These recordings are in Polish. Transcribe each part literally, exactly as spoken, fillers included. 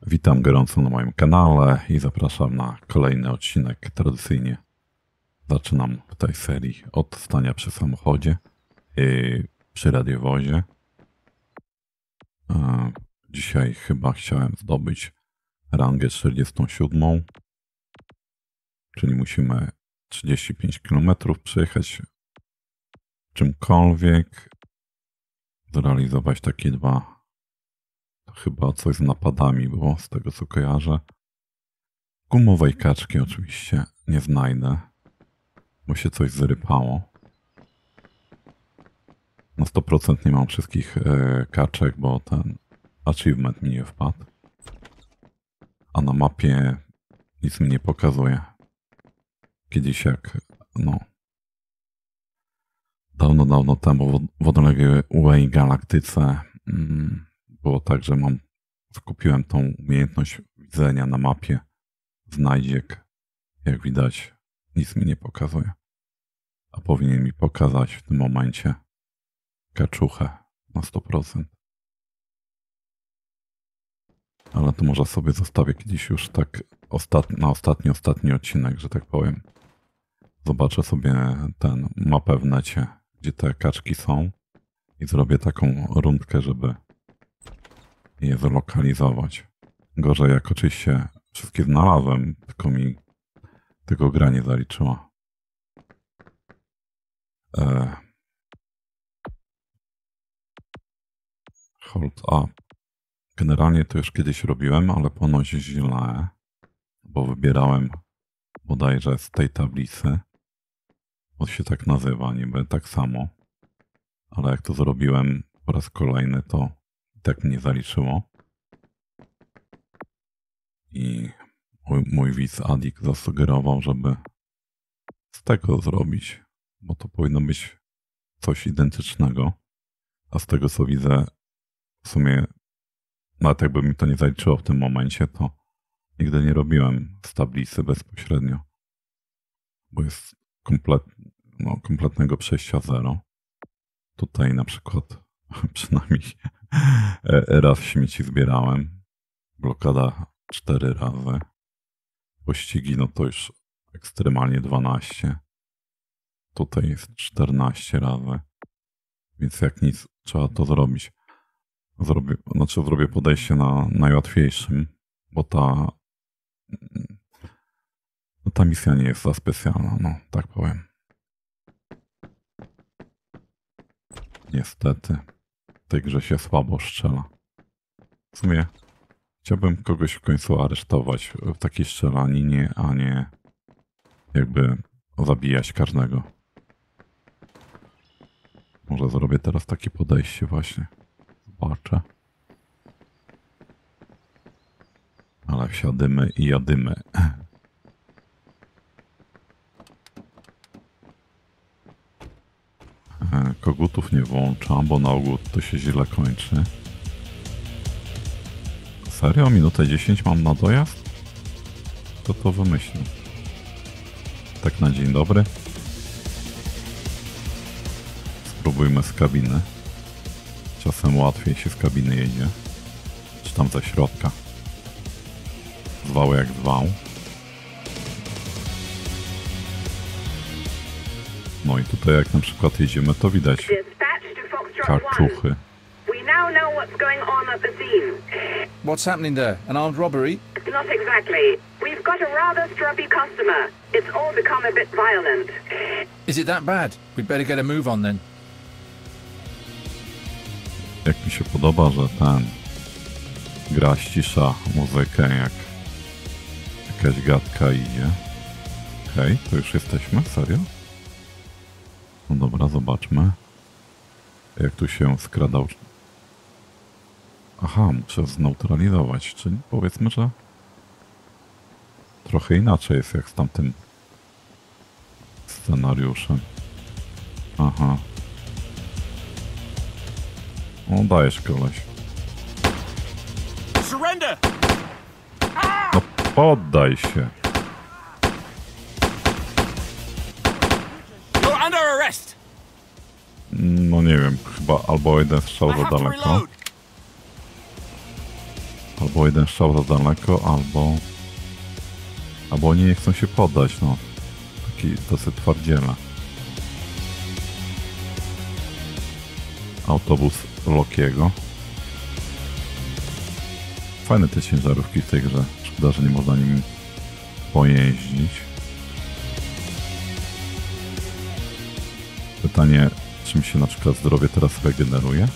Witam gorąco na moim kanale i zapraszam na kolejny odcinek. Tradycyjnie zaczynam w tej serii od stania przy samochodzie i przy radiowozie. Dzisiaj chyba chciałem zdobyć rangę czterdziestą siódmą, czyli musimy trzydzieści pięć kilometrów przejechać czymkolwiek, zrealizować takie dwa. To chyba coś z napadami było, z tego co kojarzę. Gumowej kaczki oczywiście nie znajdę, bo się coś zrypało. Na sto procent nie mam wszystkich e, kaczek, bo ten achievement mi nie wpadł. A na mapie nic mi nie pokazuje. Kiedyś jak, no... Dawno, dawno temu w, w odległej galaktyce mm, było tak, że mam, skupiłem tą umiejętność widzenia na mapie znajdziek. Jak widać, nic mi nie pokazuje. A powinien mi pokazać w tym momencie kaczuchę na sto procent. Ale to może sobie zostawię kiedyś już tak ostat... na ostatni, ostatni odcinek, że tak powiem. Zobaczę sobie ten mapę w necie, gdzie te kaczki są i zrobię taką rundkę, żeby je zlokalizować. Gorzej jak oczywiście wszystkie znalazłem, tylko mi tego gra nie zaliczyła. E... Hold up. Generalnie to już kiedyś robiłem, ale ponoć źle, bo wybierałem bodajże z tej tablicy. On się tak nazywa, niby tak samo. Ale jak to zrobiłem po raz kolejny, to tak mnie zaliczyło. I mój, mój widz Adik zasugerował, żeby z tego zrobić, bo to powinno być coś identycznego. A z tego co widzę, w sumie nawet jakby mi to nie zaliczyło w tym momencie, to nigdy nie robiłem z tablicy bezpośrednio. Bo jest komplet, no, kompletnego przejścia zero. Tutaj na przykład przynajmniej raz śmieci zbierałem. Blokada cztery razy. Pościgi no to już ekstremalnie dwanaście. Tutaj jest czternaście razy. Więc jak nic, trzeba to zrobić. Zrobię, znaczy zrobię podejście na najłatwiejszym, bo ta no ta misja nie jest za specjalna, no tak powiem. Niestety, w tej grze się słabo strzela. W sumie chciałbym kogoś w końcu aresztować w takiej strzelaninie, a nie jakby zabijać każdego. Może zrobię teraz takie podejście właśnie. Zobaczę. Ale wsiadymy i jadymy. Kogutów nie włączam, bo na ogół to się źle kończy. Serio? Minutę dziesięć mam na dojazd? To to wymyślił. Tak na dzień dobry. Spróbujmy z kabiny. Czasem łatwiej się z kabiny jedzie. Czy tam ze środka. Zwał jak zwał. No i tutaj jak na przykład jedziemy, to widać kaczuchy. What's happening there? An armed robbery? Not exactly. We've got a rather strappy customer. It's all become a bit violent. Is it that bad? We'd better get a move on then. Jak mi się podoba, że ten gra ścisza muzykę, jak jakaś gadka idzie. Okej, okay, to już jesteśmy? Serio? No dobra, zobaczmy. Jak tu się skradał. Aha, muszę zneutralizować, czyli powiedzmy, że trochę inaczej jest jak z tamtym scenariuszem. Aha. O, dajesz koleś. No poddaj się. No nie wiem, chyba albo jeden strzał za daleko. Albo jeden strzał za daleko, albo... Albo oni nie chcą się poddać, no. Taki dosyć twardziela. Autobus Lokiego. Fajne te ciężarówki w tej grze. Szkoda, że nie można nimi pojeździć. Pytanie, czym się na przykład zdrowie teraz regeneruje?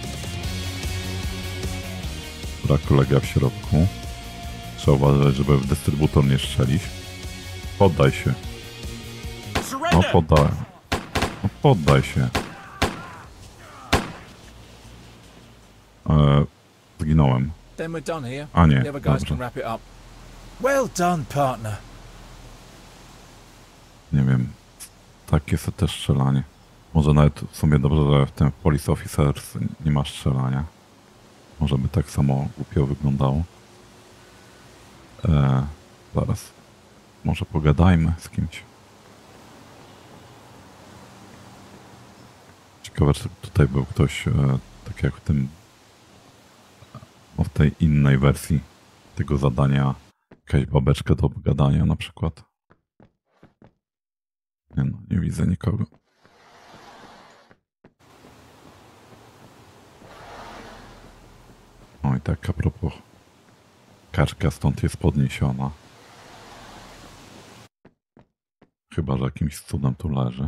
Brak kolega w środku. Trzeba uważać, żeby w dystrybutor nie strzelić. Poddaj się. No poddaj. No poddaj się. Eee, zginąłem. Then we're done here. A nie, The other guys dobrze. can wrap it up. Well done, partner. Nie wiem. Takie jest też strzelanie. Może nawet w sumie dobrze, że w tym Police Officers nie ma strzelania. Może by tak samo głupio wyglądało. Eee, zaraz. Może pogadajmy z kimś. Ciekawe, czy tutaj był ktoś, e, tak jak w tym, o w tej innej wersji tego zadania, jakaś babeczka do gadania na przykład. Nie no, nie widzę nikogo. O i tak a propos, kaczka stąd jest podniesiona. Chyba, że jakimś cudem tu leży.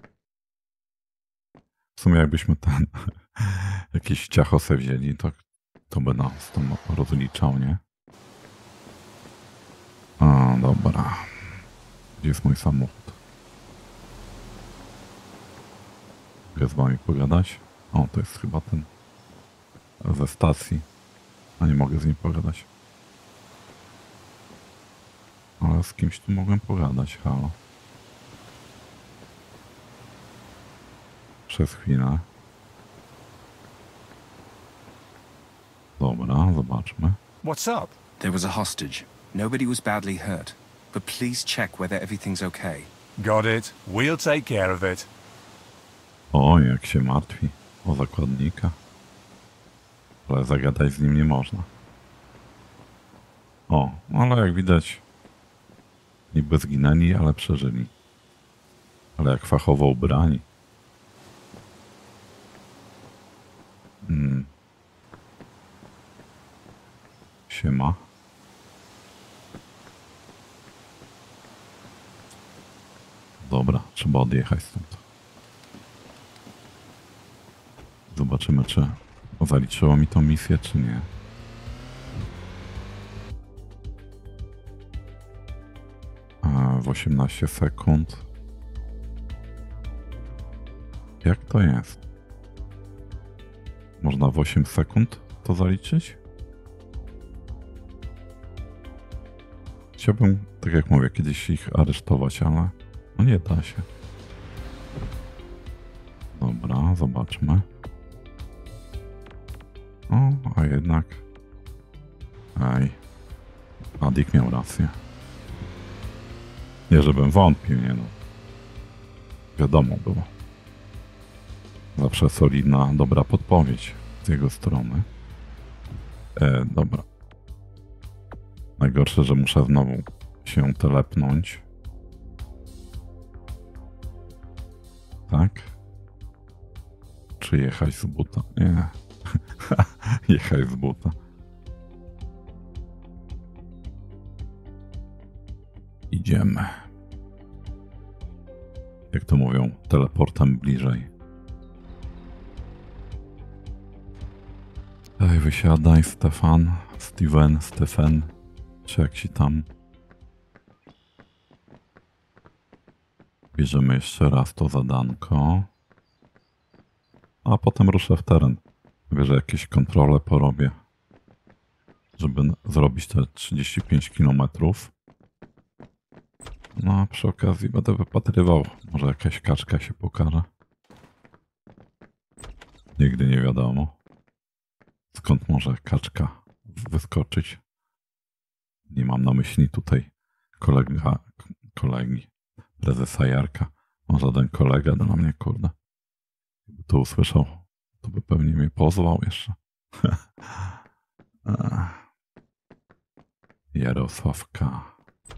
W sumie jakbyśmy ten jakiś ciacho se wzięli, to, to by nas tam rozliczał, nie? A, dobra. Gdzie jest mój samochód? Mogę z wami pogadać? O, to jest chyba ten ze stacji. A nie mogę z nim pogadać. Ale z kimś tu mogłem pogadać, halo. Przez chwilę. Dobra, zobaczmy. What's up? There was a hostage. Nobody was badly hurt. But please check whether everything's okay. Got it. We'll take care of it. O, jak się martwi o zakładnika. Ale zagadać z nim nie można. O, ale jak widać niby zginęli, ale przeżyli. Ale jak fachowo ubrani. Hmm. Siema. Dobra, trzeba odjechać stąd. Zobaczymy, czy zaliczyło mi tą misję, czy nie. A, w osiemnaście sekund. Jak to jest? Można w osiem sekund to zaliczyć? Chciałbym, tak jak mówię, kiedyś ich aresztować, ale no nie da się. Dobra, zobaczmy. O, a jednak... Ej, Adik miał rację. Nie, żebym wątpił, nie no. Wiadomo było. Zawsze solidna, dobra podpowiedź z jego strony. E, dobra. Najgorsze, że muszę znowu się telepnąć. Tak? Czy jechać z buta? Nie. Jechać z buta. Idziemy. Jak to mówią, teleportem bliżej. Ej, wysiadaj, Stefan, Steven, Stefan, czy jak ci tam. Bierzemy jeszcze raz to zadanko. A potem ruszę w teren. Wierzę, jakieś kontrole porobię. Żeby zrobić te trzydzieści pięć kilometrów. No a przy okazji będę wypatrywał. Może jakaś kaczka się pokaże. Nigdy nie wiadomo. Skąd może kaczka wyskoczyć? Nie mam na myśli tutaj kolega, kolegi, prezesa Jarka. On żaden kolega dla mnie, kurde. Gdyby to usłyszał, to by pewnie mnie pozwał jeszcze. Jarosław K.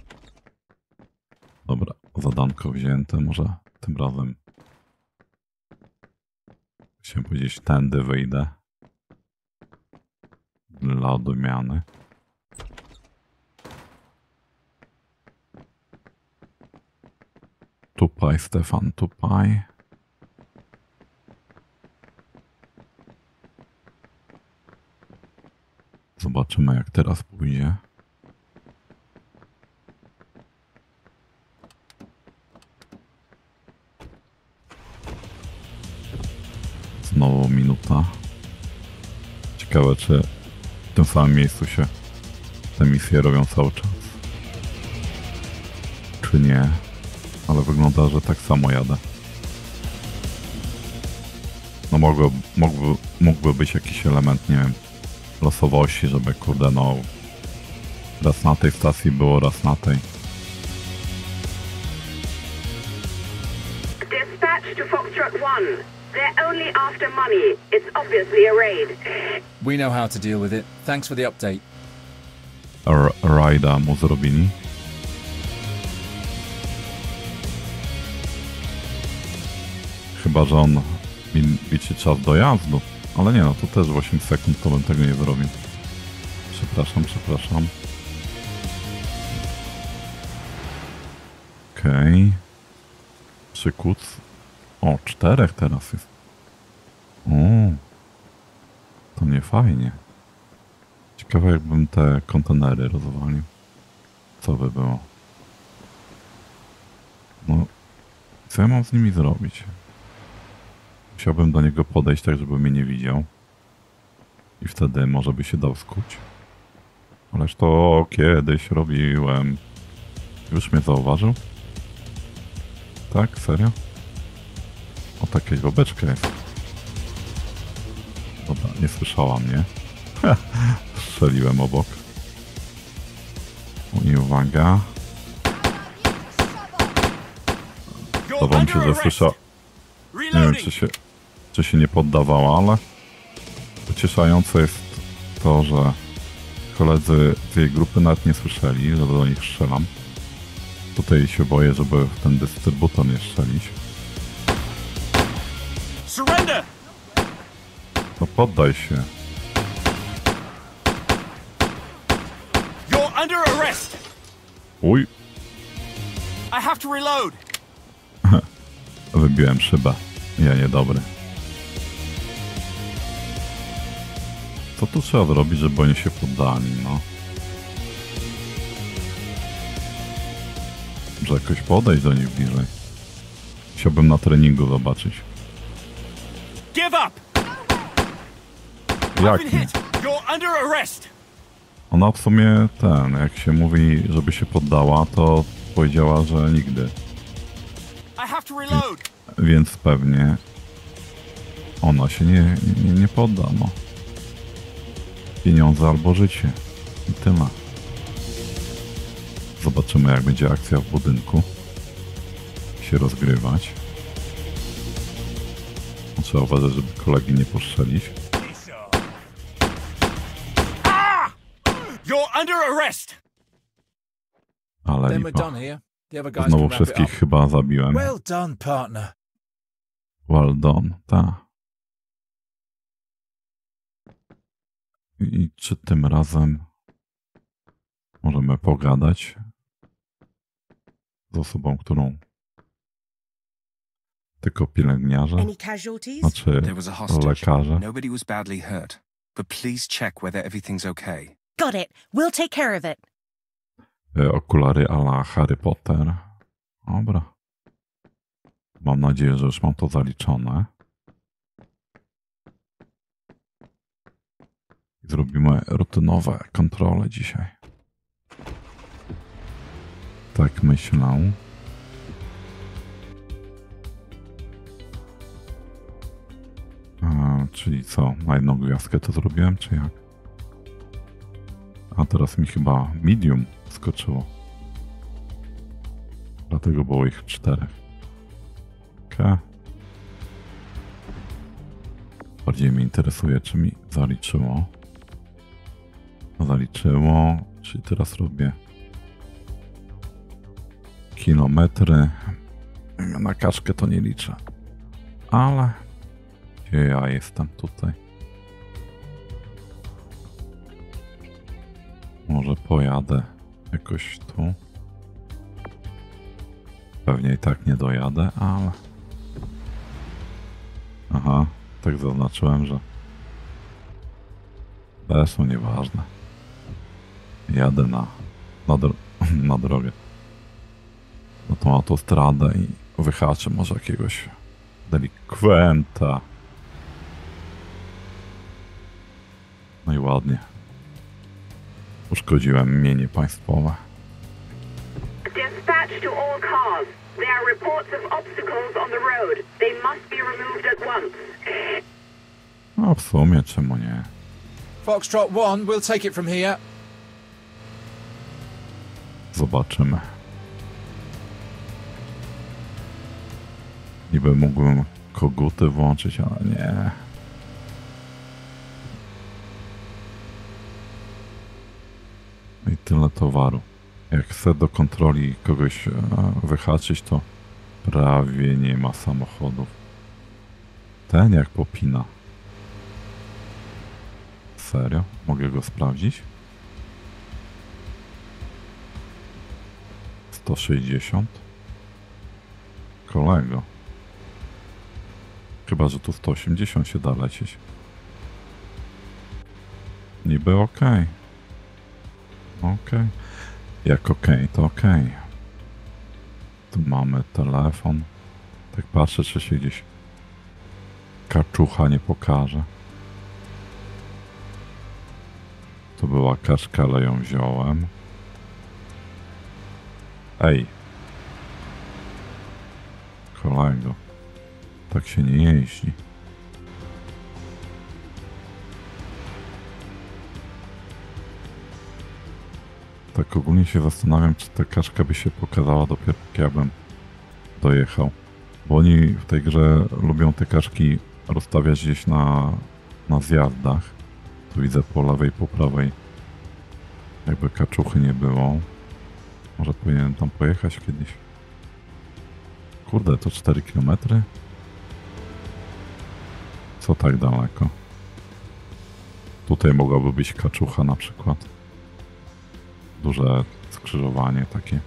Dobra, zadanko wzięte, może tym razem chciałem powiedzieć, tędy wyjdę dla odmiany. Tupaj, Stefan, tupaj. Zobaczymy, jak teraz pójdzie. Znowu minuta. Ciekawe, czy w tym samym miejscu się te misje robią cały czas. Czy nie? Ale wygląda, że tak samo jadę. No mogło, mógłby, mógłby być jakiś element, nie wiem, losowości, żeby kurde no raz na tej stacji było, raz na tej. Dispatch to Foxtrot one. They're only after money. It's obviously a raid. We know how to deal with it. Thanks for the update. R- Rajda mu zrobili. Chyba, że on mi liczy czas dojazdu. Ale nie no, to też w osiem sekund to bym tego nie zrobił. Przepraszam, przepraszam. Okej. Okay. Przykuc. O, czterech teraz jest. O, to nie fajnie. Ciekawe, jakbym te kontenery rozwalił. Co by było? No, co ja mam z nimi zrobić? Musiałbym do niego podejść tak, żeby mnie nie widział. I wtedy może by się dał skuć. Ależ to kiedyś robiłem. Już mnie zauważył? Tak? Serio? O, taka bobeczka jest. Dobra, nie słyszała mnie. Strzeliłem obok. I uwaga. Zdawało mi się, że słyszał. Nie wiem, czy się, czy się nie poddawała, ale pocieszające jest to, że koledzy z jej grupy nawet nie słyszeli, że do nich strzelam. Tutaj się boję, żeby w ten dystrybutor nie strzelić. Surrender! No poddaj się. You're under arrest! Uj, I have to reload! wybiłem szybę. Ja niedobry. Co tu trzeba zrobić, żeby oni się poddali, no? Może jakoś podejść do nich bliżej. Chciałbym na treningu zobaczyć. Give up! Jak Been nie? hit! You're under arrest! Ona w sumie ten, jak się mówi, żeby się poddała, to powiedziała, że nigdy. I have to reload! Więc pewnie ona się nie, nie, nie podda, no. Pieniądze albo życie. I tyle. Zobaczymy, jak będzie akcja w budynku się rozgrywać. Trzeba uważać, żeby kolegi nie postrzelić. Ah! You're under arrest! Ale Then we're lipa. done here. The other guys Znowu can wrap it wszystkich up. chyba zabiłem. Well done, partner. Well done, ta. I czy tym razem możemy pogadać z osobą, którą tylko pielęgniarze, Any casualties? znaczy There was a hostage. lekarze. Nobody was badly hurt. But please check whether everything's okay. Got it. We'll take care of it. E, Okulary a la Harry Potter. Dobra. Mam nadzieję, że już mam to zaliczone. Zrobimy rutynowe kontrole dzisiaj. Tak myślę. A, czyli co? Na jedną gwiazdkę to zrobiłem, czy jak? A teraz mi chyba medium skoczyło. Dlatego było ich czterech. Okej. Bardziej mnie interesuje, czy mi zaliczyło. Zaliczyło. Czyli teraz robię kilometry. Na kaczkę to nie liczę. Ale gdzie ja jestem tutaj? Może pojadę jakoś tu. Pewnie i tak nie dojadę, ale... Aha, tak zaznaczyłem, że... Zresztą nieważne. Jadę na, na, dro na drogę. Na tą autostradę i wyhaczę może jakiegoś delikwenta. No i ładnie. Uszkodziłem mienie państwowe. Dispatch to all cars. There are reports of obstacles on the road. They must be removed at once. No w sumie czemu nie? Foxtrot one, we'll take it from here. Zobaczymy. Niby mógłbym koguty włączyć, ale nie. I tyle towaru. Jak chcę do kontroli kogoś e, wyhaczyć, to prawie nie ma samochodów. Ten jak popina. Serio? Mogę go sprawdzić? sto sześćdziesiąt? Kolego. Chyba, że tu sto osiemdziesiąt się da lecieć. Niby okej. Okay. Okej. Okay. Jak okej, okay, to okej. Okay. Tu mamy telefon. Tak patrzę, czy się gdzieś kaczucha nie pokaże. To była kaczka, ale ją wziąłem. Ej. Kolego. Tak się nie jeździ. Tak ogólnie się zastanawiam, czy ta kaczka by się pokazała dopiero jak ja bym dojechał. Bo oni w tej grze lubią te kaczki rozstawiać gdzieś na, na zjazdach. Tu widzę po lewej, po prawej. Jakby kaczuchy nie było. Może powinienem tam pojechać kiedyś. Kurde, to cztery kilometry? Co tak daleko? Tutaj mogłaby być kaczucha na przykład. Duże skrzyżowanie takie.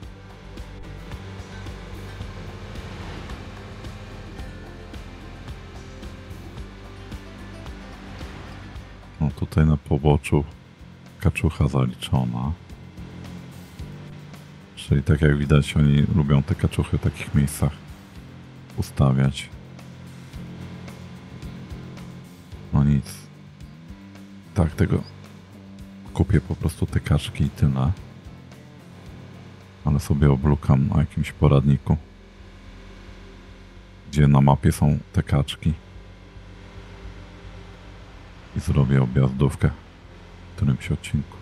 No tutaj na poboczu kaczucha zaliczona. Czyli tak jak widać, oni lubią te kaczuchy w takich miejscach ustawiać. No nic. Tak, tego kupię po prostu te kaczki i tyle. Ale sobie oblukam na jakimś poradniku, gdzie na mapie są te kaczki. I zrobię objazdówkę w którymś odcinku.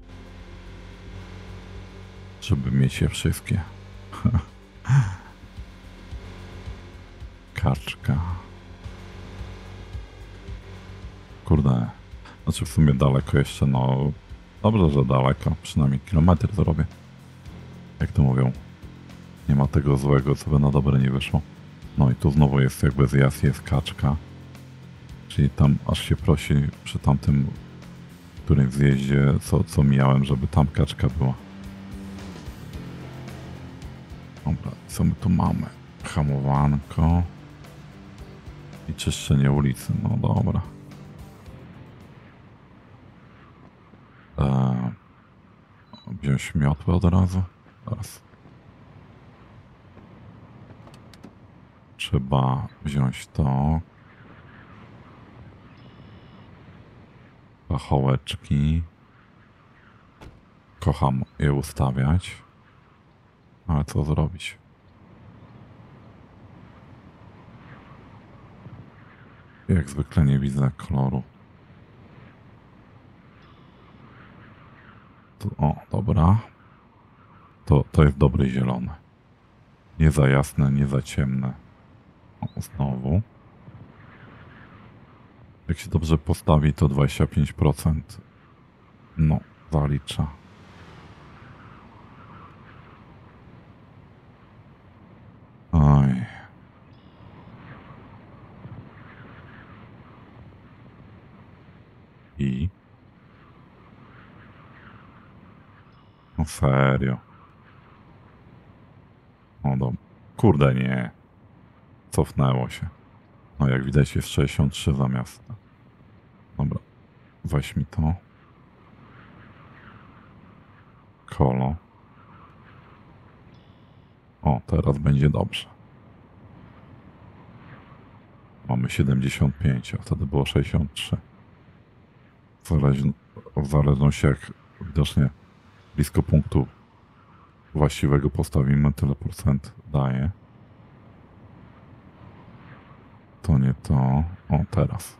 Żeby mieć je wszystkie. Kaczka. Kurde. Znaczy w sumie daleko jeszcze, no... Dobrze, że daleko. Przynajmniej kilometr zrobię. Jak to mówią. Nie ma tego złego, co by na dobre nie wyszło. No i tu znowu jest jakby zjazd, jest kaczka. Czyli tam aż się prosi przy tamtym którym zjeździe, co, co mijałem, żeby tam kaczka była. Dobra, co my tu mamy? Hamowanko. I czyszczenie ulicy, no dobra. Eee, wziąć miotłę od razu. Teraz. Trzeba wziąć to. Pachołeczki. Kocham je ustawiać. Ale co zrobić? Jak zwykle nie widzę koloru. To, o, dobra. To, to jest dobry zielony. Nie za jasne, nie za ciemne. O, znowu. Jak się dobrze postawi, to dwadzieścia pięć procent. No, zalicza. No serio. O do... Kurde, nie. Cofnęło się. No jak widać jest sześćdziesiąt trzy zamiast. Dobra. Weź mi to. Kolo. O, teraz będzie dobrze. Mamy siedemdziesiąt pięć, a wtedy było sześćdziesiąt trzy. W zależności, w zależności jak widocznie blisko punktu właściwego postawimy, tyle procent daje. To nie to. O, teraz.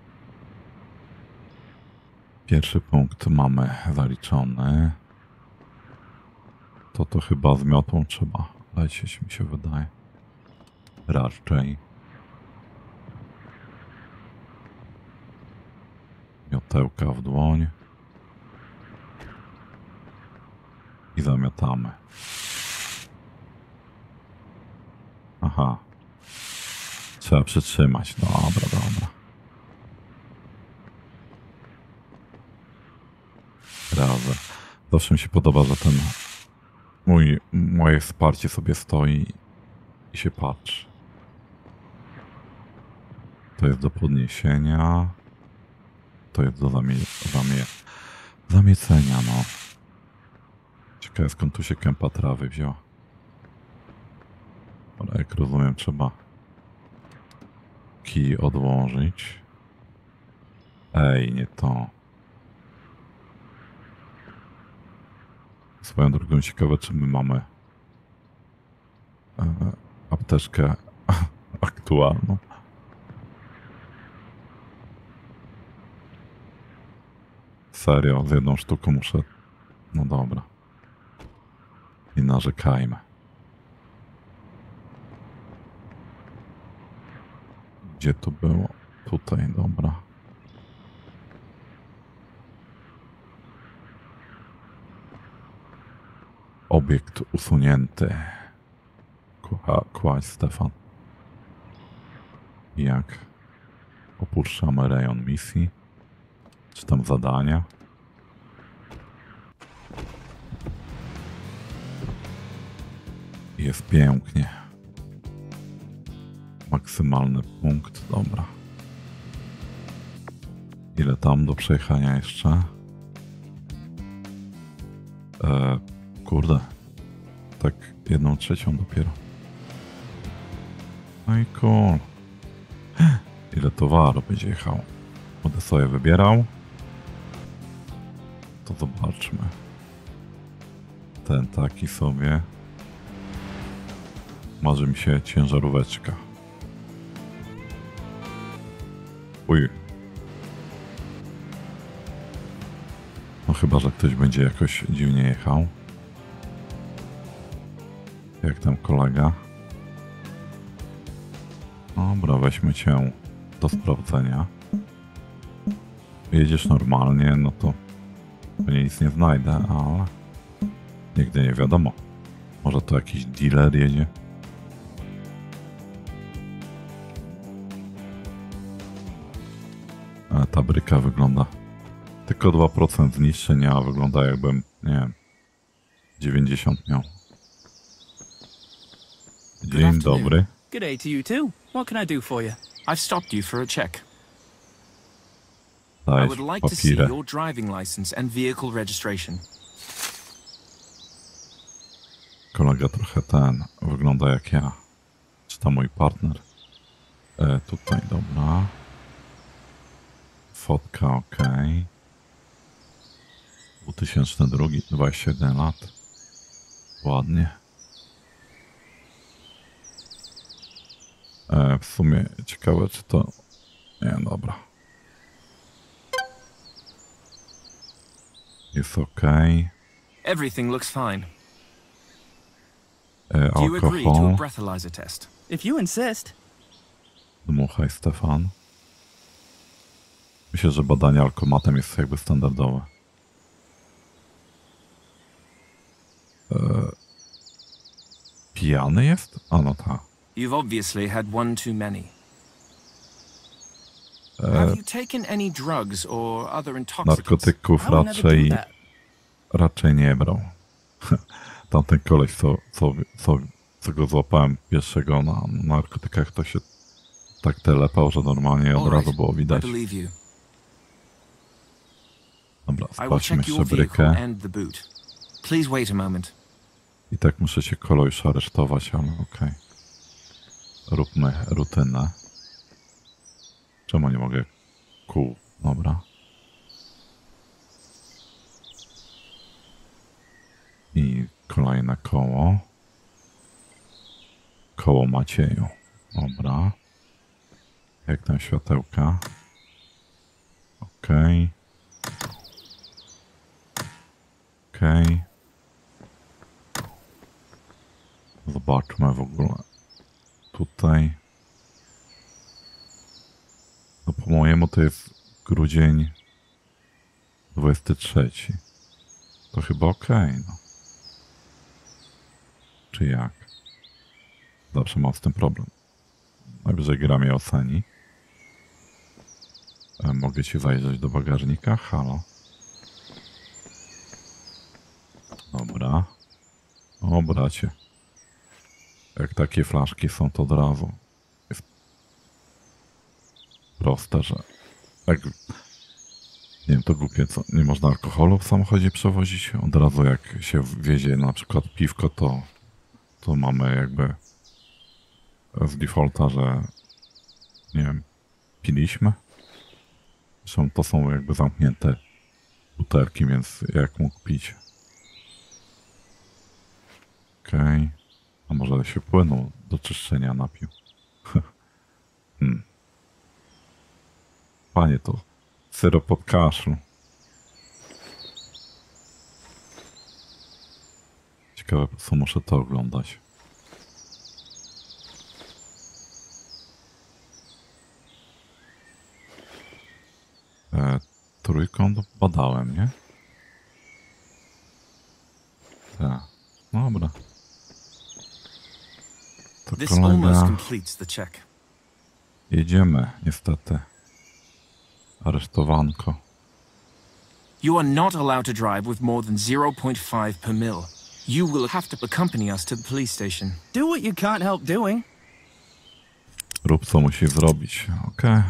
Pierwszy punkt mamy zaliczony. To to chyba z miotą trzeba lecieć, mi się wydaje. Raczej. Miotełka w dłoń. I zamiatamy. Aha. Trzeba przytrzymać. Dobra, dobra. Razem. Zawsze mi się podoba, że ten mój, moje wsparcie sobie stoi i się patrzy. To jest do podniesienia. To jest do zamie zamie zamiecenia, no. Ciekawe, skąd tu się kępa trawy wzięła. Ale jak rozumiem, trzeba kij odłożyć. Ej, nie to. Swoją drogą ciekawe, czy my mamy e, apteczkę aktualną. Serio, z jedną sztuką muszę... No dobra. I narzekajmy. Gdzie to było? Tutaj, dobra. Obiekt usunięty. Kła, kładź, Stefan. Jak opuszczamy rejon misji. Czy tam zadania? Jest pięknie. Maksymalny punkt, dobra. Ile tam do przejechania jeszcze? E, kurde. Tak jedną trzecią dopiero. No i cool. Ile towaru będzie jechał? Będę sobie wybierał. To zobaczmy. Ten taki sobie. Marzy mi się ciężaróweczka. Uj. No chyba, że ktoś będzie jakoś dziwnie jechał. Jak tam kolega? Dobra, weźmy cię do sprawdzenia. Jedziesz normalnie, no to pewnie nic nie znajdę, ale nigdy nie wiadomo. Może to jakiś dealer jedzie? Ale ta bryka wygląda... Tylko dwa procent zniszczenia, a wygląda jakbym, nie wiem, dziewięćdziesiąt miał. Dzień dobry. Good day to you too. What can I do for you? I've stopped you for a check. I Daj would like to see papirę. your driving license and vehicle registration. Kolega trochę ten, wygląda jak ja. Czy to mój partner? E, tutaj, dobra. Fotka, ok. dwa tysiące drugi, dwadzieścia jeden lat. Ładnie. E, w sumie ciekawe, czy to... Nie, dobra. Jest ok. Everything looks fine. E, Do you agree to a alkohol. breathalyzer test? If you insist. Dmuchaj, Stefan. Myślę, że badanie alkomatem jest jakby standardowe. E, pijany jest? A no tak. You've obviously had one too many. E, Have you taken any drugs or other intoxicants? narkotyków I would never do raczej, that. raczej nie brał. Tamten koleś, co, co, co, co go złapałem pierwszego na narkotykach, to się tak telepał, że normalnie od All razu right, było I widać. believe you. Dobra, I will sprawdźmy check your jeszcze vehicle brykę. and the boot. Please wait a moment. I tak muszę się kolor już aresztować, ale okej. Róbmy rutynę. Czemu nie mogę? Kół, dobra. I kolejne koło. Koło Macieju. Dobra. Jak tam światełka? Okej. Okej. Zobaczmy w ogóle. Tutaj. No po mojemu to jest grudzień dwudziesty trzeci. To chyba okej, no. Czy jak? Zawsze mam z tym problem. Najwyżej gra mnie oceni. E, mogę ci zajrzeć do bagażnika? Halo? Dobra. O, bracie. Jak takie flaszki są, to od razu jest proste, że jak, nie wiem, to głupie, co, nie można alkoholu w samochodzie przewozić. Od razu jak się wiezie na przykład piwko, to, to mamy jakby z defaulta, że nie wiem, piliśmy. Zresztą to są jakby zamknięte butelki, więc jak mógł pić? Okej. Okay. A może się płynu do czyszczenia napił? hmm. Panie, to syrop od kaszlu. Ciekawe, po co muszę to oglądać. E, trójkąt badałem, nie? Tak. Dobra. To This almost kolega... completes the check. Jedziemy, niestety. Aresztowanko. You are not allowed to drive with more than zero point five per mil. You will have to accompany us to the police station. Do what you can't help doing. Rób co musi zrobić, okej. Okay.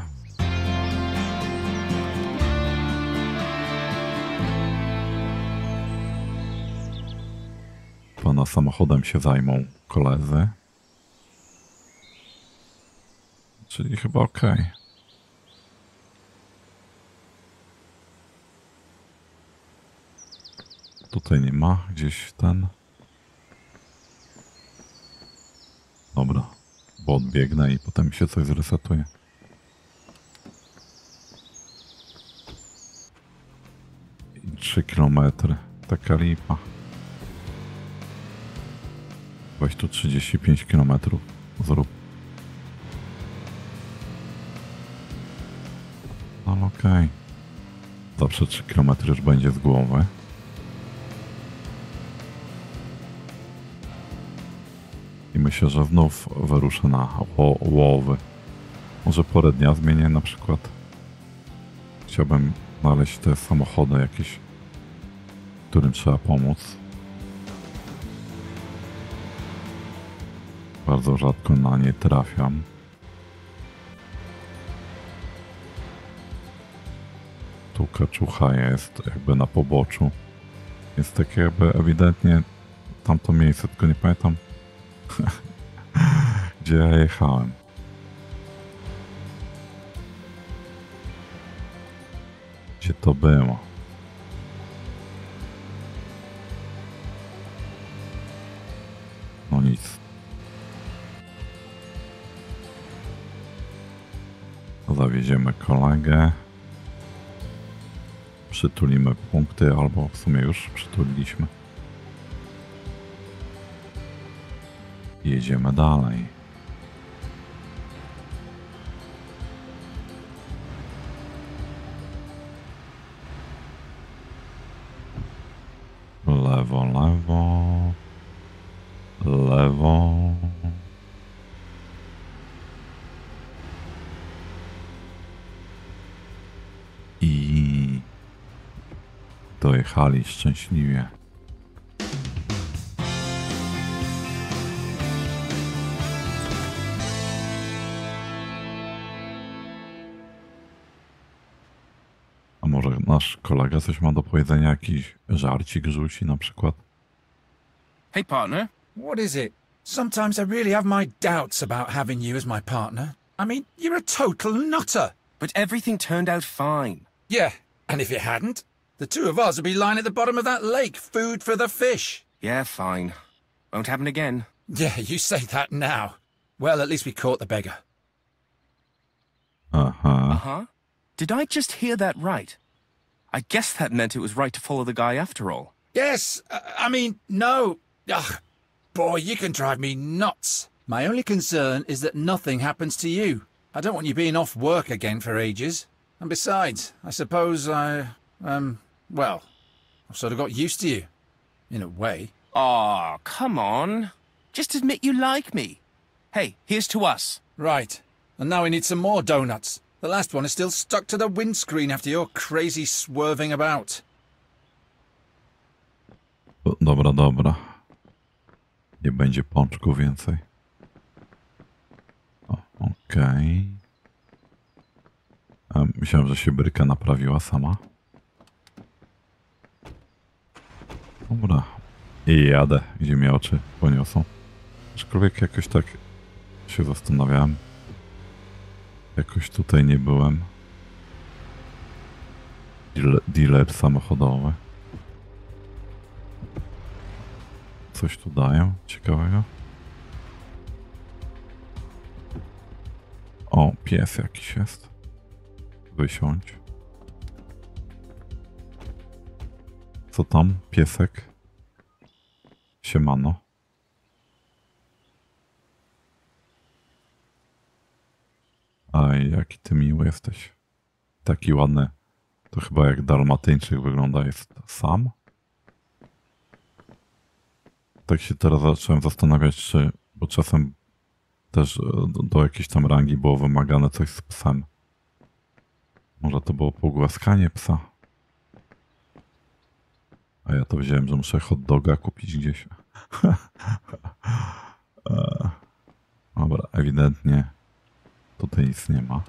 Pana samochodem się zajmą koledzy. Czyli chyba okej. Okay. Tutaj nie ma gdzieś ten. Dobra, bo odbiegnę i potem się coś zresetuje. I trzy kilometry. Taka lipa. Weź tu trzydzieści pięć kilometrów. Zrób. No okej. Okay. Zawsze trzy kilometry już będzie z głowy. I myślę, że znów wyruszę na łowy. Może porę dnia zmienię na przykład. Chciałbym znaleźć te samochody jakieś, którym trzeba pomóc. Bardzo rzadko na nie trafiam. Tu kaczucha jest jakby na poboczu. Jest takie jakby ewidentnie tamto miejsce, tylko nie pamiętam gdzie ja jechałem. Gdzie to było? No nic. Zawieziemy kolegę. Przytulimy punkty, albo w sumie już przytuliliśmy. Jedziemy dalej. Lewo, lewo. Lewo. I dojechali szczęśliwie. może nasz kolega coś ma do powiedzenia, jakiś żarcik rzuci na przykład. Hey, partner. What is it? Sometimes I really have my doubts about having you as my partner. I mean, you're a total nutter. But everything turned out fine. Yeah, and if it hadn't, the two of us would be lying at the bottom of that lake, food for the fish. Yeah, fine. Won't happen again. Yeah, you say that now. Well, at least we caught the beggar. Aha. Uh-huh. Did I just hear that right? I guess that meant it was right to follow the guy after all. Yes, uh, I mean, no. Ugh, boy, you can drive me nuts. My only concern is that nothing happens to you. I don't want you being off work again for ages. And besides, I suppose I, um, well, I've sort of got used to you. In a way. Aw, come on. Just admit you like me. Hey, here's to us. Right. And now we need some more donuts. The last one is still stuck to the windscreen after your crazy swerving about. Dobra, dobra. Nie będzie pączku więcej. O, okej. Okay. Myślałem, że się bryka naprawiła sama. Dobra. I jadę, gdzie mnie oczy poniosą. Aczkolwiek jakoś tak się zastanawiałem. Jakoś tutaj nie byłem. Dealer, dealer samochodowy. Coś tu dają ciekawego. O, pies jakiś jest. Wysiądź. Co tam? Piesek? Siemano. Aj, jaki ty miły jesteś. Taki ładny. To chyba jak dalmatyńczyk wygląda. Jest sam? Tak się teraz zacząłem zastanawiać, czy... Bo czasem też do, do jakiejś tam rangi było wymagane coś z psem. Może to było pogłaskanie psa. A ja to wziąłem, że muszę hot doga kupić gdzieś. Dobra, ewidentnie tutaj nic nie ma.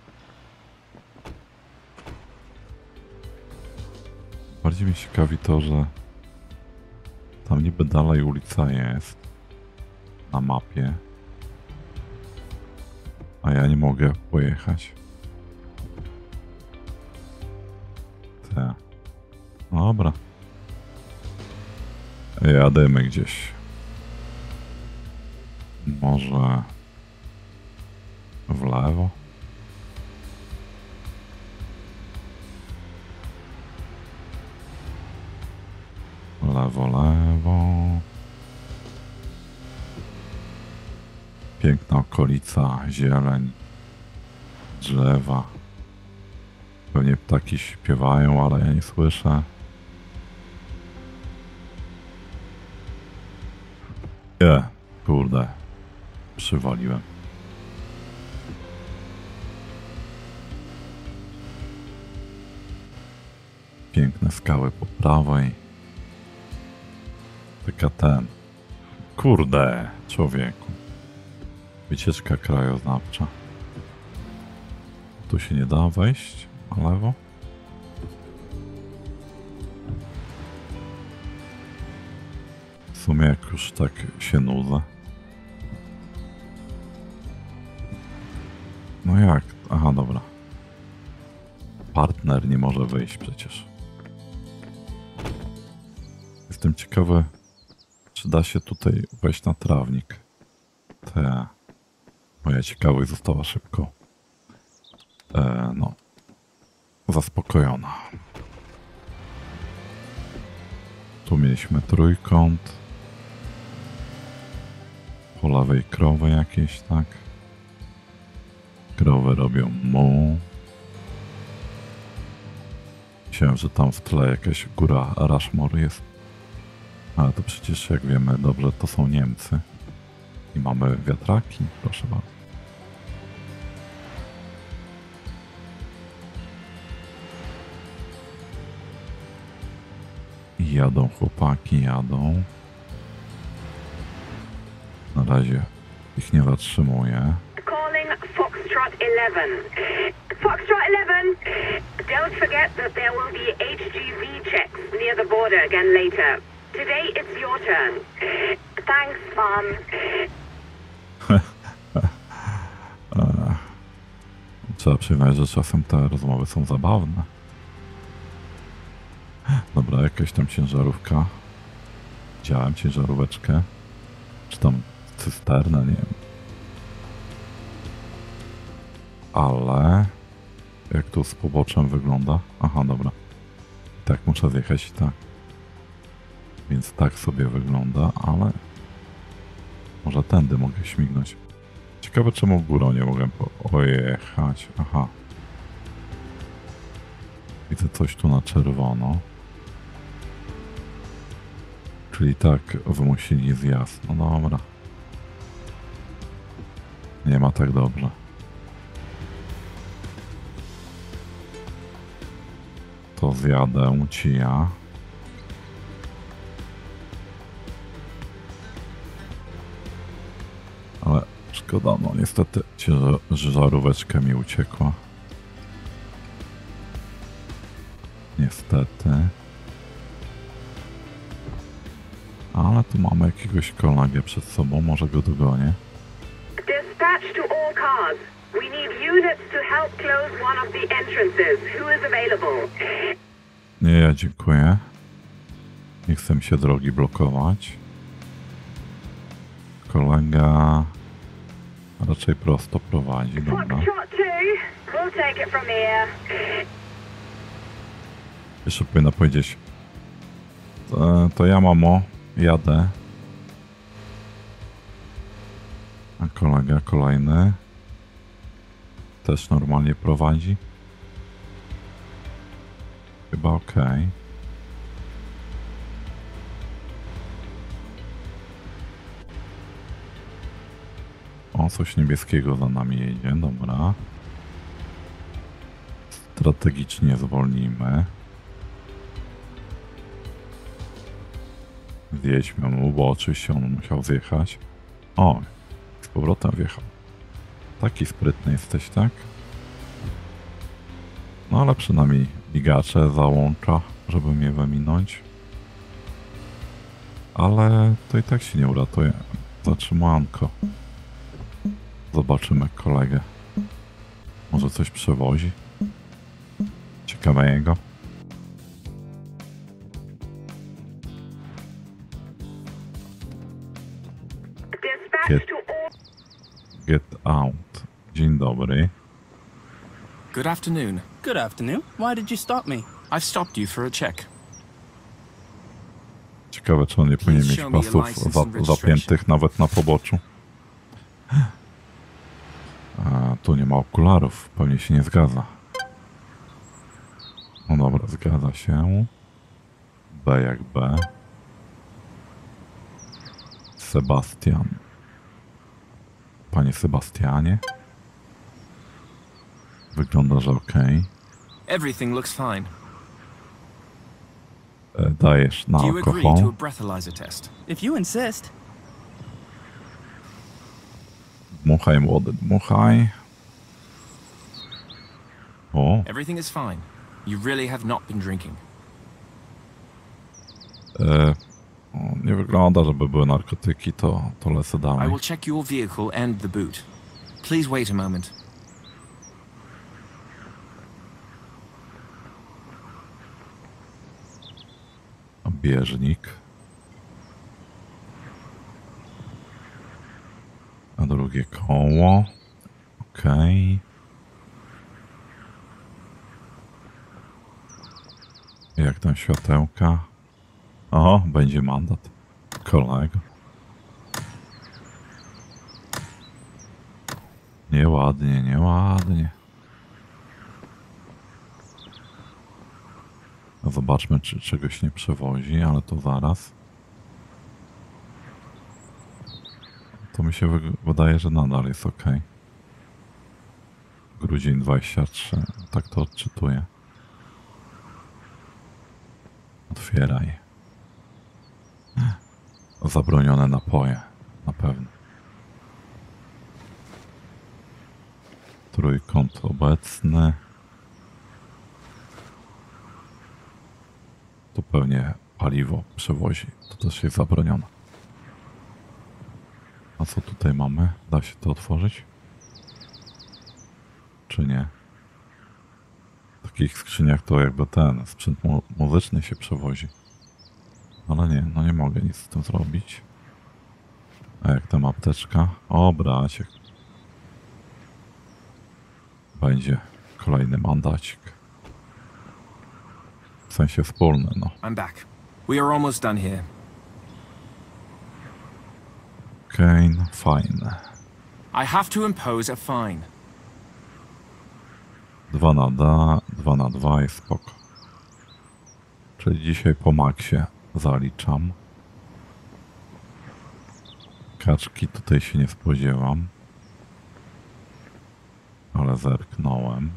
Bardziej mnie ciekawi to, że tam niby dalej ulica jest na mapie, a ja nie mogę pojechać. Te. Dobra. Jademy gdzieś. Może w lewo? Lewo, lewo. Piękna okolica, zieleń, drzewa. Pewnie ptaki śpiewają, ale ja nie słyszę. Nie, kurde, przywaliłem. Piękne skały po prawej. Taka ten. Kurde, człowieku. Wycieczka krajoznawcza. Tu się nie da wejść na lewo. W sumie jak już tak się nudzę. No jak? Aha, dobra. Partner nie może wyjść przecież. Jestem ciekawy, czy da się tutaj wejść na trawnik. Te. Moja ciekawość została szybko e, no zaspokojona. Tu mieliśmy trójkąt. Po lewej krowy jakieś, tak? Krowy robią mu. Myślałem, że tam w tle jakaś góra Rushmore jest. Ale to przecież, jak wiemy dobrze, to są Niemcy. I mamy wiatraki, proszę bardzo. I jadą chłopaki, jadą. Na razie ich nie zatrzymuję. Calling Foxtrot eleven. Foxtrot eleven, Don't forget that there will be H G V checks near the border again later. Today it's your turn. Thanks, Mom. Trzeba przyznać, że czasem te rozmowy są zabawne. Dobra, jakaś tam ciężarówka. Widziałem ciężaróweczkę. Czy tam cysternę, nie wiem. Ale... Jak to z poboczem wygląda? Aha, dobra. I tak muszę zjechać i tak. Więc tak sobie wygląda, ale... Może tędy mogę śmignąć. Ciekawe, czemu w górę nie mogę pojechać. Aha. Widzę coś tu na czerwono. Czyli tak wymusili zjazd. No dobra. Nie ma tak dobrze. To zjadę ci ja. Ale szkoda, no niestety ciężaróweczka mi uciekła. Niestety. Ale tu mamy jakiegoś kolegę przed sobą, może go dogonię. Dispatch to all cars. We need units to help close one of the entrances. Who is available? Nie, ja dziękuję. Nie chcę się drogi blokować. Kolega raczej prosto prowadzi, dobra. Foxtrot two. We'll take it from here. Jeszcze powinna powiedzieć. To, to ja, mamo, jadę. A kolega kolejny też normalnie prowadzi. Chyba okej. Okay. O, coś niebieskiego za nami jedzie, dobra. Strategicznie zwolnimy. Zjedźmy mu, bo oczywiście on musiał zjechać. O, z powrotem wjechał. Taki sprytny jesteś, tak? No ale przynajmniej migacze załącza, żeby mnie wyminąć. Ale to i tak się nie uratuje. Zatrzymanko. Zobaczymy kolegę. Może coś przewozi? Ciekawego. Get, get out. Dzień dobry. Good afternoon. Good afternoon. Why did you stop me? I've stopped you for a check. Ciekawe, czy on nie powinien mieć pasów za, zapiętych nawet na poboczu. A, tu nie ma okularów, pewnie się nie zgadza. No dobra, zgadza się. B jak B. Sebastian. Panie Sebastianie. Wygląda, że okej. Everything looks fine. Okay. Dajesz na Do you agree to alkohol. a breathalyzer test? If you insist. Dmuchaj, młody, dmuchaj. O. Everything is fine. You really have not been drinking. E, o, nie wygląda, żeby były narkotyki, to, to lecę I dalej. will check your vehicle and the boot. Please wait a moment. Bieżnik. A drugie koło. Okej. Okay. Jak tam światełka? O, będzie mandat. Kolego. Nieładnie, nieładnie. Zobaczmy, czy czegoś nie przewozi, ale to zaraz. To mi się wy wydaje, że nadal jest ok. Grudzień dwadzieścia trzy. Tak to odczytuję. Otwieraj. Zabronione napoje. Na pewno. Trójkąt obecny. To pewnie paliwo przewozi. To też jest zabronione. A co tutaj mamy? Da się to otworzyć? Czy nie? W takich skrzyniach to jakby ten sprzęt mu muzyczny się przewozi. Ale nie, no nie mogę nic z tym zrobić. A jak tam apteczka? O, braciek. Będzie kolejny mandacik. W sensie wspólny, no. I'm back. We are almost done here. Kane, fajne. I have to impose a fine. Dwa na da, dwa na dwa jest spoko. Czyli dzisiaj po maksie zaliczam. Kaczki tutaj się nie spodziewam. Ale zerknąłem.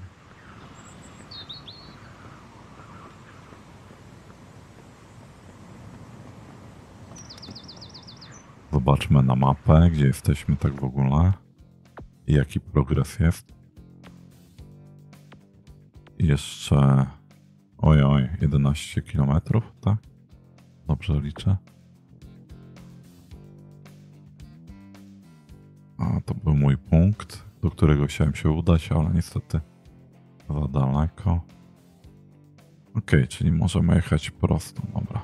Zobaczmy na mapę, gdzie jesteśmy tak w ogóle. I jaki progres jest. Jeszcze... Oj, oj, jedenaście kilometrów, tak? Dobrze liczę. A, to był mój punkt, do którego chciałem się udać, ale niestety za daleko. Ok, czyli możemy jechać prosto, dobra.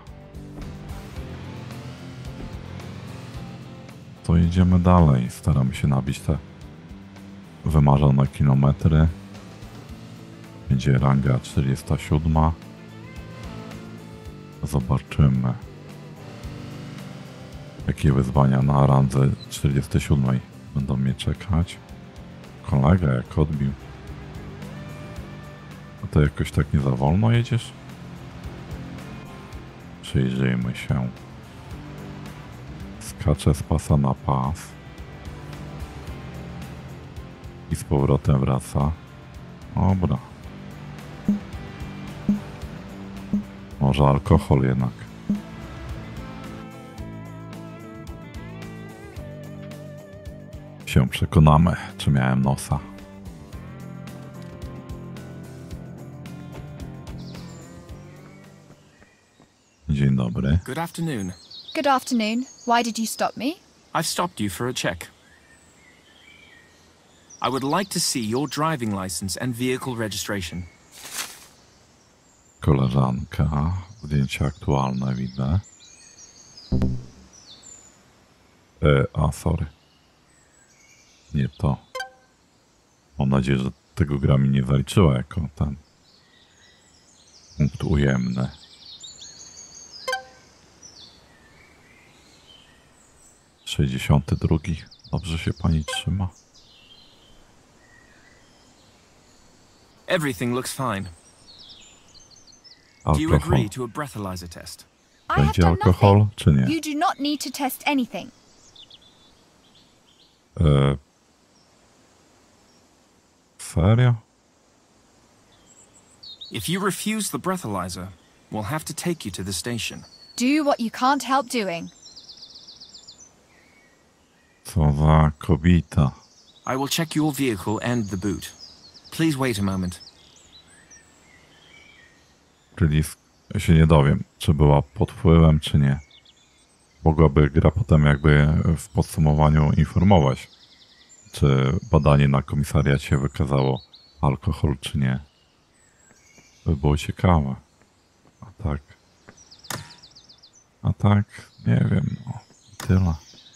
To jedziemy dalej, staramy się nabić te wymarzone kilometry. Będzie ranga czterdziesta siódma. Zobaczymy, jakie wyzwania na randze czterdziestej siódmej będą mnie czekać. Kolega jak odbił. A to jakoś tak nie za wolno jedziesz? Przyjrzyjmy się. Skacze z pasa na pas. I z powrotem wraca. Dobra. Może alkohol jednak. Się przekonamy, czy miałem nosa. Dzień dobry. Good afternoon. Good afternoon. Why did you stop me? I've stopped you for a check. I would like to see your driving license and vehicle registration. Koleżanka. Zdjęcia aktualne widzę. E, a, sorry. Nie to. Mam nadzieję, że tego gra mi nie zaliczyła jako ten punkt ujemny. sześćdziesiąty drugi. Dobrze się pani trzyma? Everything looks fine. Do you Alkohol. agree to a breathalyzer test? I have Będzie done alkohol, nothing. czy nie? You do not need to test anything. E... Serio? If you refuse the breathalyzer, we'll have to take you to the station. Do what you can't help doing. Co za kobieta. I will check your vehicle and the boot. Please wait a moment. Czyli się nie dowiem, czy była pod wpływem, czy nie. Mogłaby gra potem jakby w podsumowaniu informować, czy badanie na komisariacie wykazało alkohol, czy nie. By było ciekawe. A tak... A tak, nie wiem, no, tyle.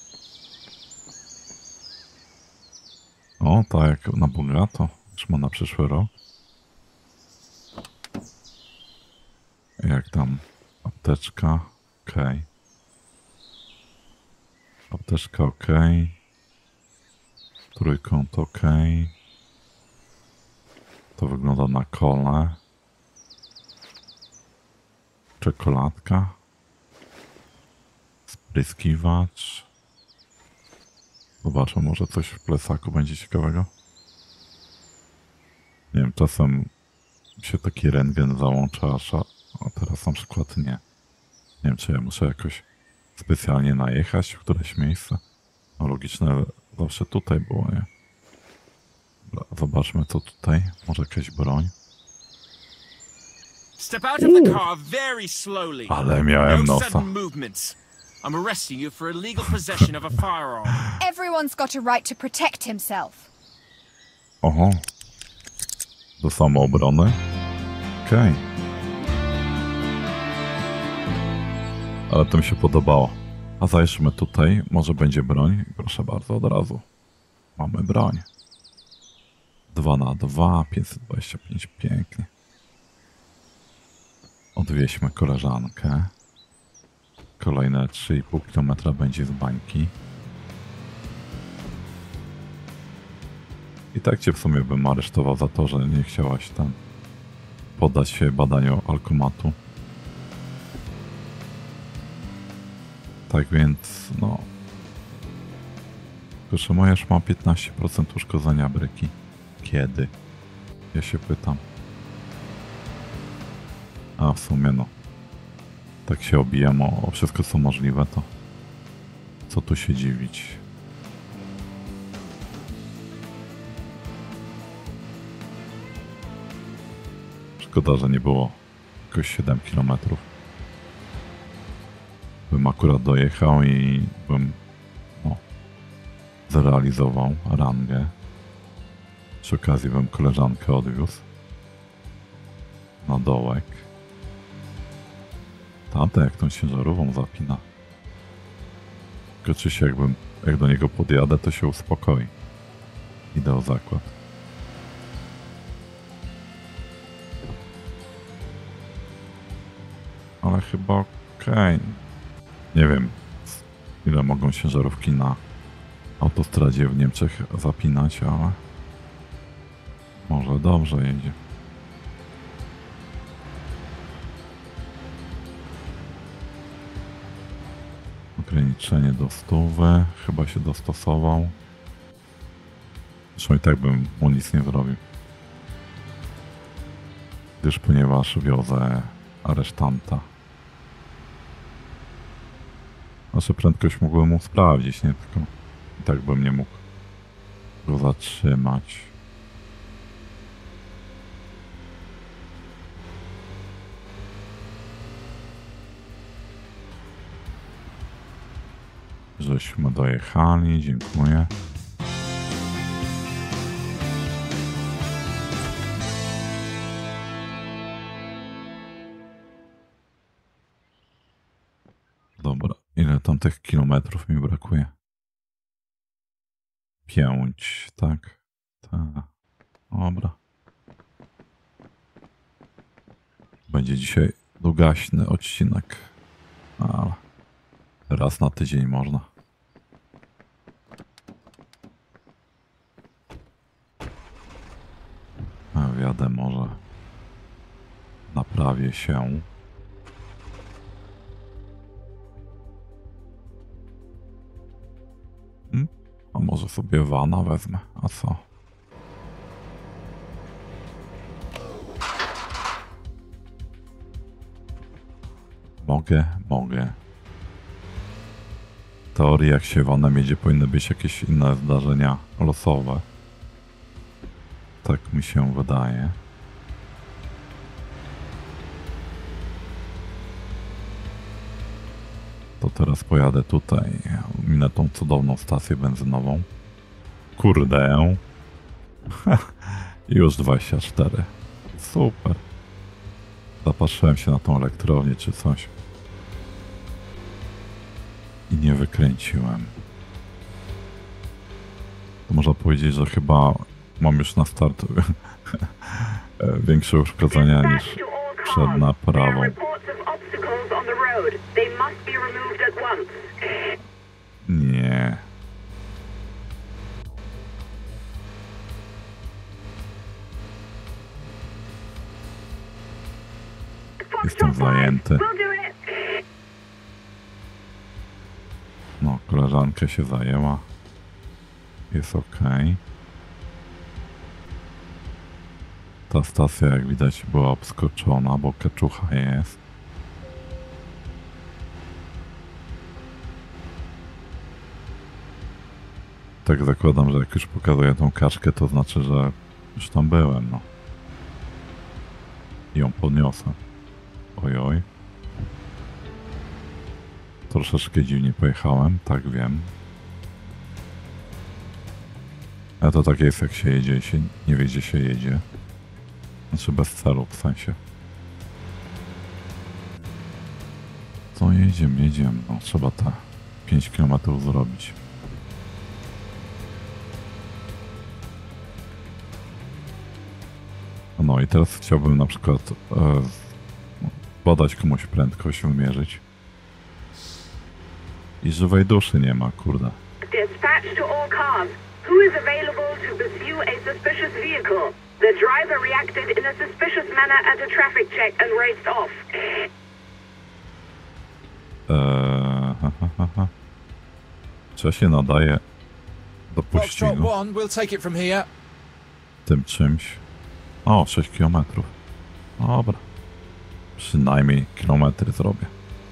O, tak jak na bogato, już ma na przyszły rok. Jak tam? Apteczka, okej. Okay. Apteczka, okej. Okay. Trójkąt, okej. Okay. To wygląda na kole. Czekoladka. Spryskiwacz. Zobaczę, może coś w plecaku będzie ciekawego. Nie wiem, czasem się taki rentgen załącza, aż a teraz na przykład nie. Nie wiem, czy ja muszę jakoś specjalnie najechać w któreś miejsce. No logiczne zawsze tutaj było, nie? Dobra, zobaczmy co tutaj. Może jakaś broń. Step out of the car very slowly. Ale miałem No nosa. sudden movements. I'm arresting you for illegal possession of a firearm. Everyone's got a right to protect himself. Oho. Do samoobrony? Okej. Okay. Ale to mi się podobało. A zajrzymy tutaj. Może będzie broń? Proszę bardzo, od razu. Mamy broń. dwa na dwa, pięćset dwadzieścia pięć. Pięknie. Odwieźmy koleżankę. Kolejne trzy i pół kilometra będzie z bańki. I tak cię w sumie bym aresztował za to, że nie chciałaś tam poddać się badaniu alkomatu. Tak więc, no... Proszę moja, już ma piętnaście procent uszkodzenia bryki. Kiedy? Ja się pytam. A w sumie no... Tak się obijam o, o wszystko co możliwe, to... Co tu się dziwić? Szkoda, że nie było jakoś siedem kilometrów. Bym akurat dojechał i bym no, zrealizował rangę. Przy okazji bym koleżankę odwiózł na dołek. Tamte jak tą ciężarową zapina. Tylko czy się jakbym, jak do niego podjadę, to się uspokoi. Idę o zakład. Ale chyba okej. Okay. Nie wiem, ile mogą ciężarówki na autostradzie w Niemczech zapinać, ale może dobrze jedzie. Ograniczenie do stówy, chyba się dostosował. Zresztą i tak bym mu nic nie zrobił. Gdyż ponieważ wiozę aresztanta. Znaczy prędkość mógłbym mu sprawdzić, nie? Tylko i tak bym nie mógł go zatrzymać. Żeśmy dojechali, dziękuję. Dobra, ile tam tych kilometrów mi brakuje? Pięć, tak? Tak. Dobra. Będzie dzisiaj długaśny odcinek, ale raz na tydzień można. Wjadę może, naprawię się. Hmm? A może sobie vana wezmę, a co? Mogę, mogę. W teorii jak się vanem jedzie, powinny być jakieś inne zdarzenia losowe. Tak mi się wydaje. To teraz pojadę tutaj. Minę tą cudowną stację benzynową. Kurde. Już dwadzieścia cztery. Super. Zapatrzyłem się na tą elektrownię czy coś. I nie wykręciłem. To można powiedzieć, że chyba mam już na start większe uszkodzenia niż przed naprawą. Nie. Jestem zajęty. No, koleżanka się zajęła. Jest ok. Ta stacja, jak widać, była obskoczona, bo kaczucha jest. Tak zakładam, że jak już pokazuję tą kaczkę, to znaczy, że już tam byłem, no. I ją podniosłem. Oj, oj. Troszeczkę dziwnie pojechałem, tak wiem. Ale to tak jest, jak się jedzie i się nie wie, gdzie się jedzie. Znaczy bez celu, w sensie. To jedziemy, jedziemy. No, trzeba te pięć kilometrów zrobić. No i teraz chciałbym na przykład e, podać komuś prędkość, wymierzyć. I żywej duszy nie ma, kurde. Dispatch to all cars. Who is available to pursue a suspicious vehicle? The driver reacted in a suspicious manner at a traffic check and raced off. Eee, ha, ha, ha, ha. Czy ja się nadaje do Foxtrot pościgu one, we'll take it from here. tym czymś? O, sześć kilometrów. Dobra. Przynajmniej kilometry zrobię.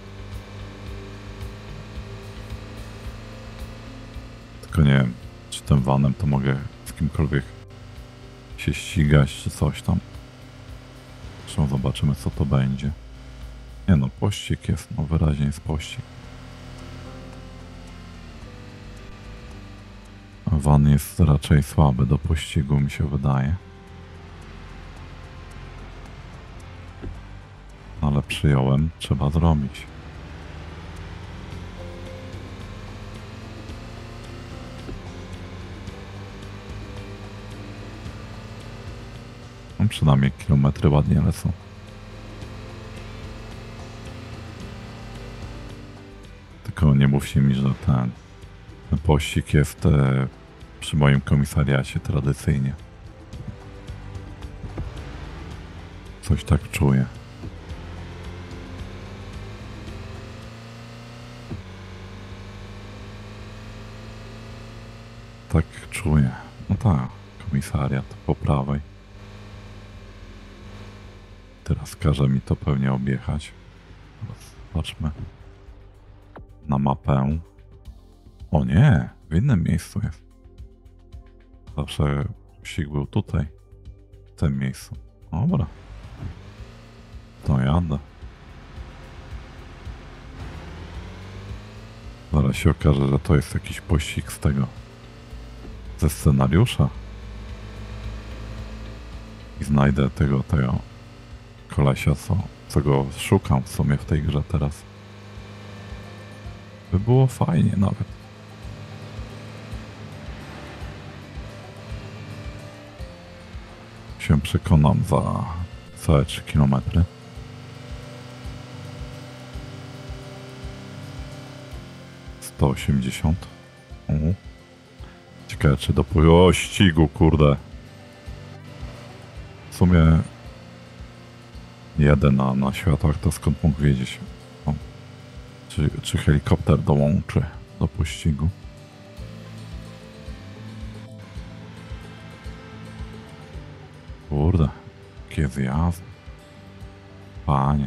Tylko nie wiem, czy tym vanem to mogę z kimkolwiek się ścigać, czy coś tam. Zresztą zobaczymy, co to będzie. Nie no, pościg jest, no wyraźnie jest pościg. Van jest raczej słaby do pościgu, mi się wydaje. Ale przyjąłem, trzeba zrobić. No, przynajmniej kilometry ładnie lecą. Tylko nie mówcie mi, że ten, ten pościg jest e, przy moim komisariacie tradycyjnie. Coś tak czuję. Tak czuję. No tak, komisariat po prawej. Teraz każe mi to pewnie objechać. Zobaczmy na mapę. O nie, w innym miejscu jest. Zawsze pościg był tutaj, w tym miejscu. Dobra. To jadę. Zaraz się okaże, że to jest jakiś pościg z tego, ze scenariusza. I znajdę tego, tego kolesia, co, co go szukam w sumie w tej grze teraz. By było fajnie nawet. Się przekonam za całe trzy kilometry. sto osiemdziesiąt. U. Ciekawe, czy do pościgu, kurde. W sumie jadę na, na światłach, to skąd mógł wiedzieć? O. Czy, czy helikopter dołączy do pościgu? Kurde, jakie zjazdy. Panie.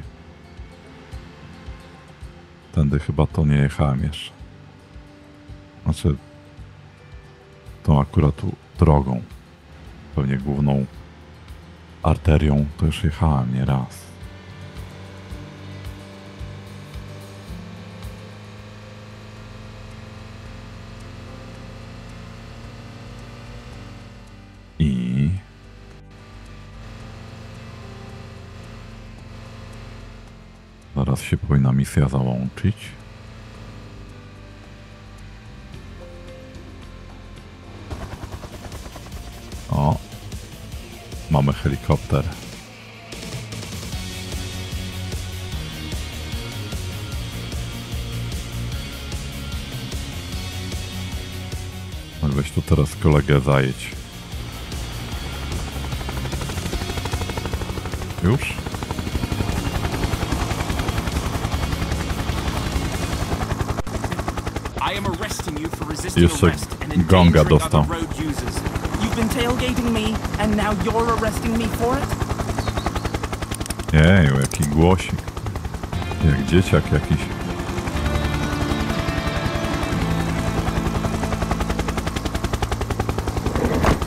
Tędy chyba to nie jechałem jeszcze. Znaczy, tą akurat tu drogą, pewnie główną arterią, to już jechałem nie raz. I zaraz się powinna misja załączyć. O, mamy helikopter. Weź tu teraz kolegę zajedź. Już? I am arresting you for resisting Jeszcze arrest and gonga endangering dostał. other road users. You've been tailgating me, and now you're arresting me for it? Jeju, jaki głosik. Jak dzieciak jakiś.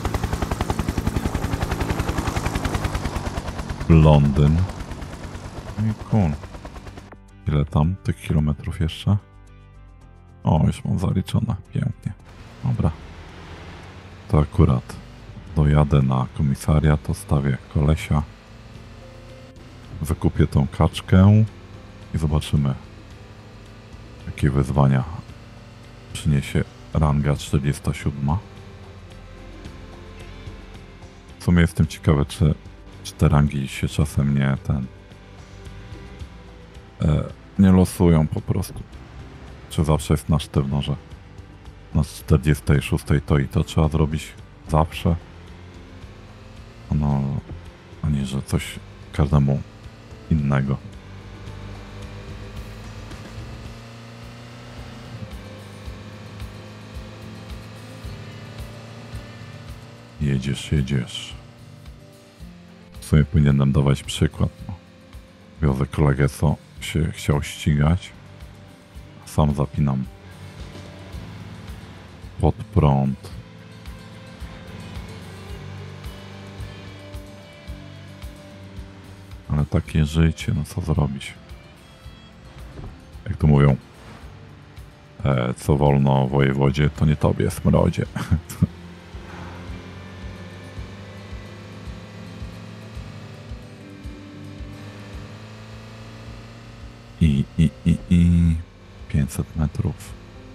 Londyn. No i cool. Ile tam tych kilometrów jeszcze? O, już mam zaliczone. Pięknie. Dobra. To akurat dojadę na komisariat, to stawię kolesia. Wykupię tą kaczkę i zobaczymy, jakie wyzwania przyniesie ranga czterdziesta siódma. W sumie jestem ciekawy, czy, czy te rangi się czasem nie ten e, nie losują po prostu. Czy zawsze jest na sztywno, że na czterdziestej szóstej to i to trzeba zrobić zawsze. No, a nie, że coś każdemu innego. Jedziesz, jedziesz. W sumie powinienem dawać przykład. No. Wiozę kolegę, co się chciał ścigać. Sam zapinam pod prąd. Ale takie życie, no co zrobić? Jak to mówią, e, co wolno wojewodzie, to nie tobie, smrodzie. I, i, i, i pięćset metrów.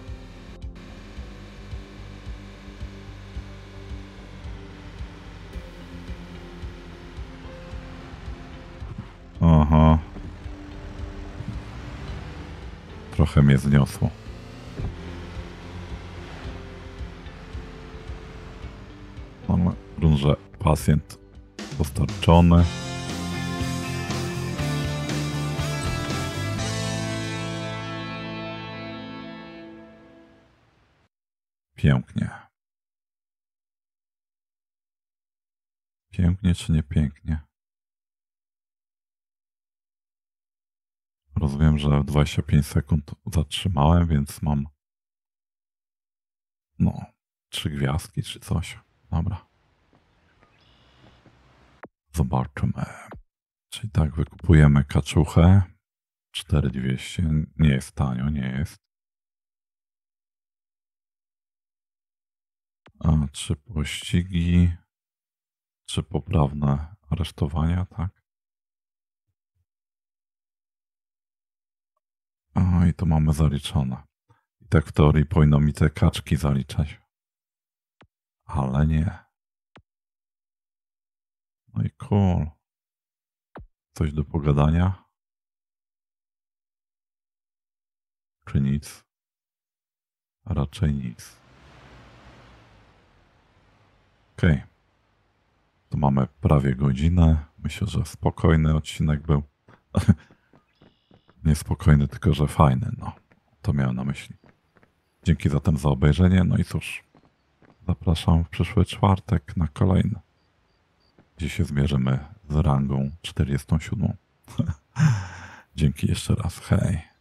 Aha. Trochę mnie zniosło. Ale grunt, że pacjent dostarczony. Pięknie. Pięknie czy nie pięknie? Rozumiem, że dwadzieścia pięć sekund zatrzymałem, więc mam no, trzy gwiazdki czy coś. Dobra. Zobaczymy. Czyli tak, wykupujemy kaczuchę. cztery tysiące dwieście. Nie jest tanio, nie jest. A, trzy pościgi. Trzy poprawne aresztowania, tak? A, i to mamy zaliczone. I tak w teorii powinno mi te kaczki zaliczać. Ale nie. No i cool. Coś do pogadania? Czy nic? Raczej nic. Okej. Okay. To mamy prawie godzinę. Myślę, że spokojny odcinek był. Niespokojny, tylko że fajny. No, to miałem na myśli. Dzięki zatem za obejrzenie. No i cóż, zapraszam w przyszły czwartek na kolejny, gdzie się zmierzymy z rangą czterdziestą siódmą. Dzięki jeszcze raz. Hej.